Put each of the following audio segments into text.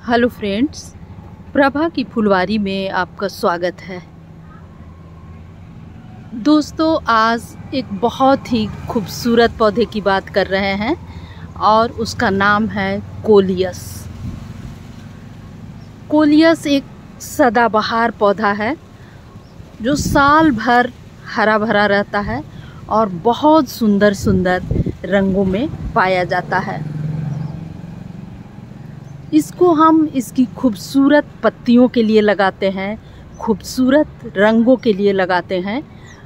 Hello friends, Prabha की फुलवारी में आपका स्वागत है। दोस्तों, आज एक बहुत ही खूबसूरत पौधे की बात कर रहे हैं और उसका नाम है कोलियस। कोलियस एक सदाबहार पौधा है जो साल भर हरा भरा रहता है और बहुत सुंदर सुंदर रंगों में पाया जाता है। इसको हम इसकी खूबसूरत पत्तियों के लिए लगाते हैं, खूबसूरत रंगों के लिए लगाते हैं।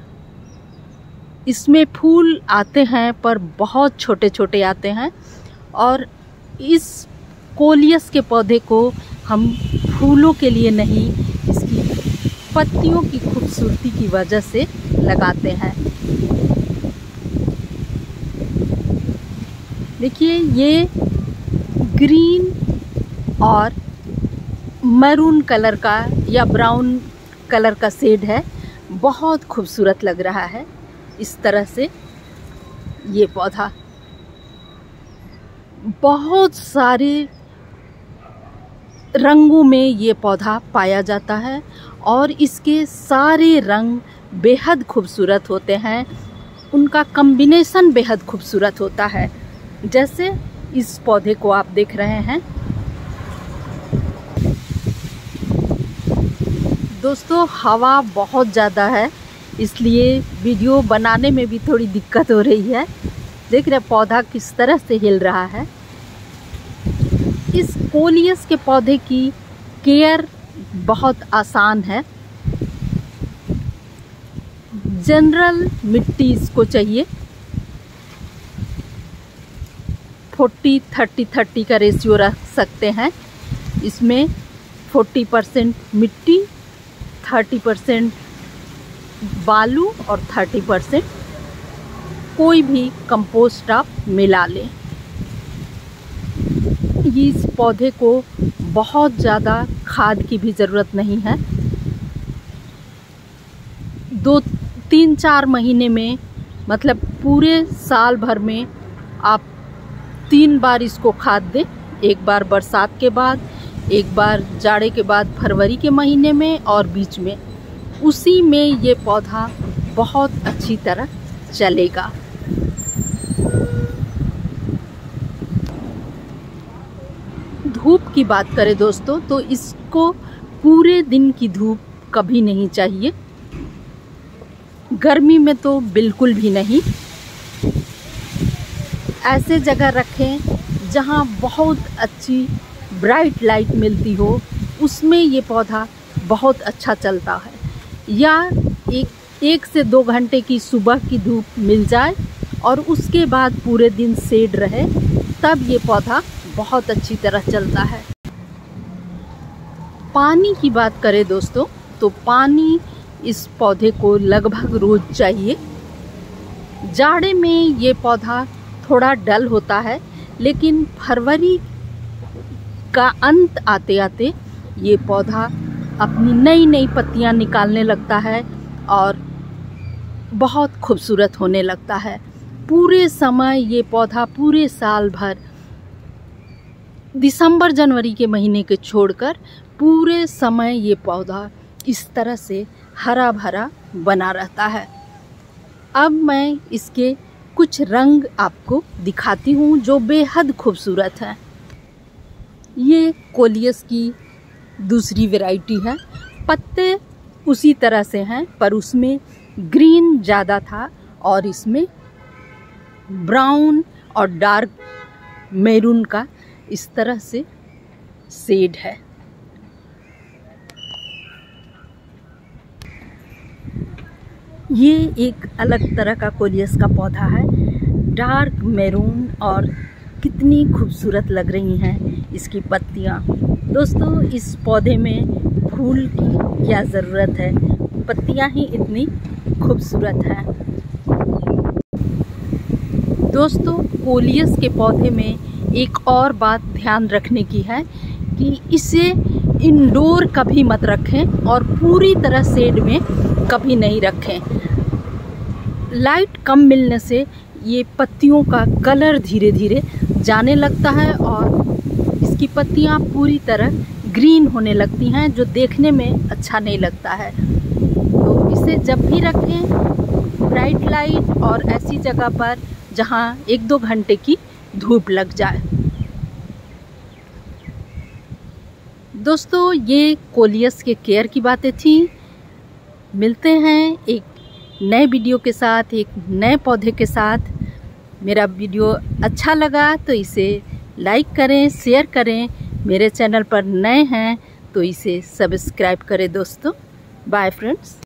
इसमें फूल आते हैं पर बहुत छोटे छोटे आते हैं और इस कोलियस के पौधे को हम फूलों के लिए नहीं, इसकी पत्तियों की खूबसूरती की वजह से लगाते हैं। देखिए, ये ग्रीन और मैरून कलर का या ब्राउन कलर का शेड है, बहुत खूबसूरत लग रहा है। इस तरह से ये पौधा बहुत सारे रंगों में ये पौधा पाया जाता है और इसके सारे रंग बेहद खूबसूरत होते हैं। उनका कॉम्बिनेशन बेहद खूबसूरत होता है। जैसे इस पौधे को आप देख रहे हैं। दोस्तों, हवा बहुत ज़्यादा है, इसलिए वीडियो बनाने में भी थोड़ी दिक्कत हो रही है। देख रहे पौधा किस तरह से हिल रहा है। इस कोलियस के पौधे की केयर बहुत आसान है। जनरल मिट्टी इसको चाहिए। 40-30-30 का रेशियो रख सकते हैं। इसमें 40% मिट्टी, 30% बालू और 30% कोई भी कंपोस्ट आप मिला लें। इस पौधे को बहुत ज़्यादा खाद की भी ज़रूरत नहीं है। 2-3-4 महीने में, मतलब पूरे साल भर में आप 3 बार इसको खाद दें। एक बार बरसात के बाद, एक बार जाड़े के बाद फरवरी के महीने में और बीच में। उसी में ये पौधा बहुत अच्छी तरह चलेगा। धूप की बात करें दोस्तों, तो इसको पूरे दिन की धूप कभी नहीं चाहिए। गर्मी में तो बिल्कुल भी नहीं। ऐसे जगह रखें जहाँ बहुत अच्छी ब्राइट लाइट मिलती हो, उसमें ये पौधा बहुत अच्छा चलता है। या एक से 2 घंटे की सुबह की धूप मिल जाए और उसके बाद पूरे दिन शेड रहे, तब ये पौधा बहुत अच्छी तरह चलता है। पानी की बात करें दोस्तों, तो पानी इस पौधे को लगभग रोज चाहिए। जाड़े में ये पौधा थोड़ा डल होता है, लेकिन फरवरी का अंत आते आते ये पौधा अपनी नई नई पत्तियां निकालने लगता है और बहुत खूबसूरत होने लगता है। पूरे समय ये पौधा, पूरे साल भर, दिसंबर जनवरी के महीने के छोड़कर पूरे समय ये पौधा इस तरह से हरा भरा बना रहता है। अब मैं इसके कुछ रंग आपको दिखाती हूँ जो बेहद खूबसूरत है। ये कोलियस की दूसरी वैरायटी है। पत्ते उसी तरह से हैं, पर उसमें ग्रीन ज़्यादा था और इसमें ब्राउन और डार्क मैरून का इस तरह से शेड है। ये एक अलग तरह का कोलियस का पौधा है, डार्क मैरून, और कितनी खूबसूरत लग रही हैं इसकी पत्तियाँ। दोस्तों, इस पौधे में फूल की क्या ज़रूरत है, पत्तियाँ ही इतनी खूबसूरत हैं। दोस्तों, कोलियस के पौधे में एक और बात ध्यान रखने की है कि इसे इंडोर कभी मत रखें और पूरी तरह शेड में कभी नहीं रखें। लाइट कम मिलने से ये पत्तियों का कलर धीरे धीरे जाने लगता है और इनकी पत्तियां पूरी तरह ग्रीन होने लगती हैं, जो देखने में अच्छा नहीं लगता है। तो इसे जब भी रखें ब्राइट लाइट और ऐसी जगह पर जहां 1-2 घंटे की धूप लग जाए। दोस्तों, ये कोलियस के केयर की बातें थी। मिलते हैं एक नए वीडियो के साथ, एक नए पौधे के साथ। मेरा वीडियो अच्छा लगा तो इसे लाइक करें, शेयर करें। मेरे चैनल पर नए हैं तो इसे सब्सक्राइब करें दोस्तों। Bye friends.